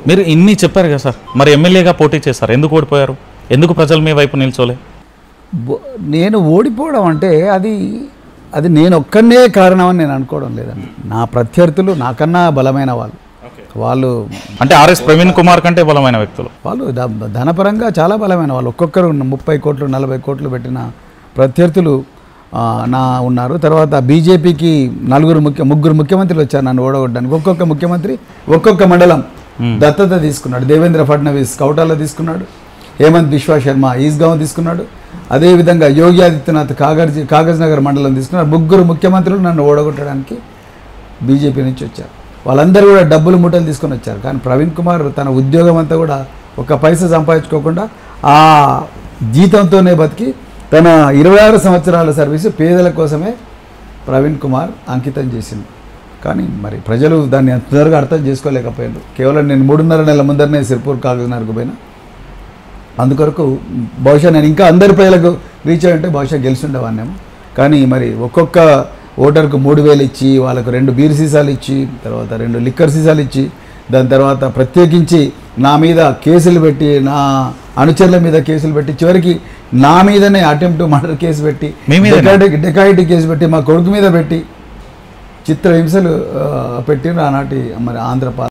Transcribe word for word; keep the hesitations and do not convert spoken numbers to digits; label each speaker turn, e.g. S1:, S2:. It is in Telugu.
S1: మీరు ఇన్ని చెప్పారు కదా సార్, మరి ఎమ్మెల్యేగా పోటీ చేస్తారు, ఎందుకు ఓడిపోయారు? ఎందుకు ప్రజలు మీ వైపు నిల్చోలే?
S2: నేను ఓడిపోవడం అంటే అది అది నేను ఒక్కనే కారణం అని నేను అనుకోవడం లేదండి. నా ప్రత్యర్థులు నాకన్నా బలమైన వాళ్ళు వాళ్ళు
S1: అంటే ఆర్ఎస్ ప్రవీణ్ కుమార్ కంటే బలమైన వ్యక్తులు
S2: వాళ్ళు ధనపరంగా చాలా బలమైన వాళ్ళు. ఒక్కొక్కరు ముప్పై కోట్లు నలభై కోట్లు పెట్టిన ప్రత్యర్థులు నా ఉన్నారు. తర్వాత బీజేపీకి నలుగురు ముఖ్య ముగ్గురు ముఖ్యమంత్రులు వచ్చారు నన్ను ఓడగొట్టడానికి. ఒక్కొక్క ముఖ్యమంత్రి ఒక్కొక్క మండలం దత్తత తీసుకున్నాడు. దేవేంద్ర ఫడ్నవీస్ కౌటాలో తీసుకున్నాడు, హేమంత్ బిశ్వా శర్మ ఈస్గావ్ తీసుకున్నాడు, అదేవిధంగా యోగి ఆదిత్యనాథ్ కాగజ్ కాగజ్ నగర్ మండలం తీసుకున్నారు. ముగ్గురు ముఖ్యమంత్రులు నన్ను ఓడగొట్టడానికి బీజేపీ నుంచి వచ్చారు. వాళ్ళందరూ కూడా డబ్బులు మూటలు తీసుకొని వచ్చారు. కానీ ప్రవీణ్ కుమార్ తన ఉద్యోగం అంతా కూడా ఒక పైసా సంపాదించుకోకుండా ఆ జీతంతోనే బతికి తన ఇరవై ఆరు సంవత్సరాల సర్వీసు పేదల కోసమే ప్రవీణ్ కుమార్ అంకితం చేసింది. కానీ మరి ప్రజలు దాన్ని అంత త్వరగా అర్థం చేసుకోలేకపోయారు. కేవలం నేను మూడున్నర నెలల ముందరనే సిర్పూర్ కాగజ్నగర్కు పోయినా. అందుకొరకు బహుశా నేను ఇంకా అందరి ప్రజలకు రీచ్ అయ్యంటే బహుశా గెలిచిండేవాన్నేమో. కానీ మరి ఒక్కొక్క ఓటర్కు మూడు వేలు ఇచ్చి వాళ్ళకు రెండు బీర్ సీసాలు ఇచ్చి తర్వాత రెండు లిక్కర్ సీసాలు ఇచ్చి దాని తర్వాత ప్రత్యేకించి నా మీద కేసులు పెట్టి నా అనుచరుల మీద కేసులు పెట్టి చివరికి నా మీదనే అటెంప్ట్ మర్డర్ కేసు పెట్టి డెకాయిటీ డెకాయిటీ కేసు పెట్టి మా కొడుకు మీద పెట్టి చిత్రహింసలు పెట్టిన ఆనాటి మరి ఆంధ్రపాల